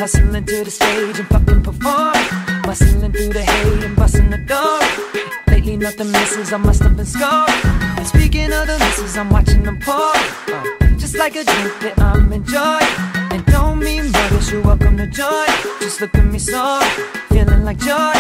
hustling to the stage and fucking perform. Bustling through the hate and busting the door. Lately nothing misses, I must have been scored. And speaking of the misses, I'm watching them pour. Just like a drink that I'm enjoying. And don't mean much, you're welcome to join. Just look at me so, feeling like joy.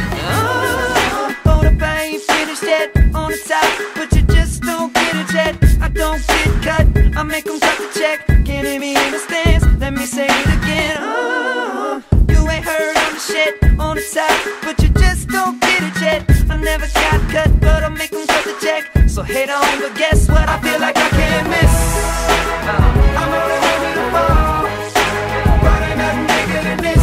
Hold up, I ain't finished yet. On the top, but you just don't get it yet. I don't get cut, I make them cut the check. Can't hear me in the stands, let me say it again. You ain't heard I'm the shit. On the top, but you just don't get it yet. I never got cut, but I make them cut the check. So hate on, but guess what? I feel like I can't miss. I'm only ready to fall, but ain't nothing bigger than this.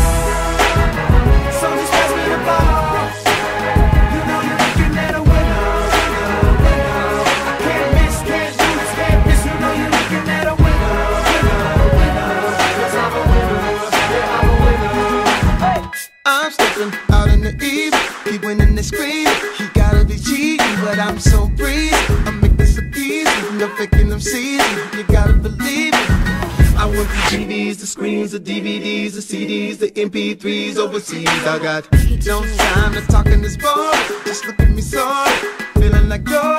So just pass me the ball. You know you're looking at a winner, winner. I can't miss, can't lose, can't miss. You know you're looking at a winner, winner. 'Cause I'm a winner, yeah, I'm a winner. Hey. I'm stepping out in the evening, he winning and screaming. He gotta be cheating, but I'm so breezy. I'm making so easy, no faking them season. You gotta believe it. I want the TVs, the screens, the DVDs, the CDs, the MP3s overseas. I got no time to talk in this bar. Just look at me sorry, feeling like joy.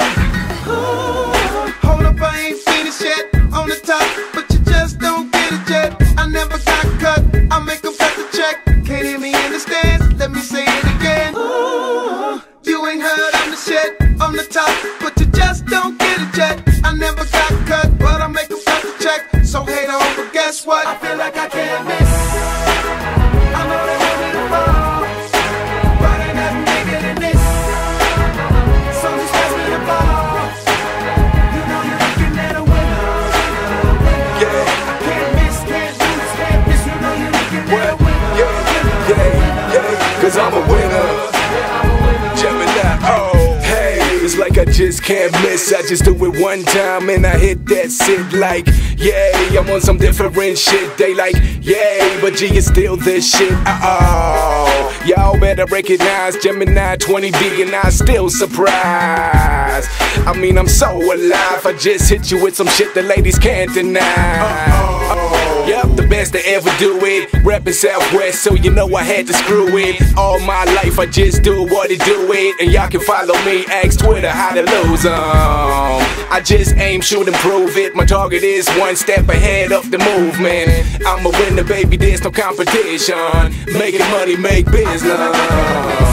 Hold up, I ain't finished yet. On the top, but you just don't get it yet. I never got cut, I make them cut the check. Can't hear me in the stands, let me say it again. You ain't heard I'm the shit. On the top, but you just don't get it yet. I never got cut, but I make them cut the check. So hate on, but guess what? I feel like I can't miss. I'm only ready to fall, but ain't nothing bigger than this. So just pass me the ball. You know you're looking at a winner, winner. Yeah. I can't miss, can't lose, can't miss. You know you're looking at a winner, Yeah, 'cause I'm a winner. Gemini, oh, hey, it's like I just can't miss. I just do it one time and I hit that shit like, yay, I'm on some different shit. They like, yay, but G is still this shit. Oh, y'all better recognize Gemini 20D and I still surprised. I mean, I'm so alive. I just hit you with some shit the ladies can't deny. Yep, the best to ever do it. Reppin' Southwest, so you know I had to screw it. All my life I just do what it do it. And y'all can follow me, ask Twitter how to lose 'em. I just aim, shoot, and prove it. My target is one step ahead of the movement. I'm a winner, baby, there's no competition. Making money, make business.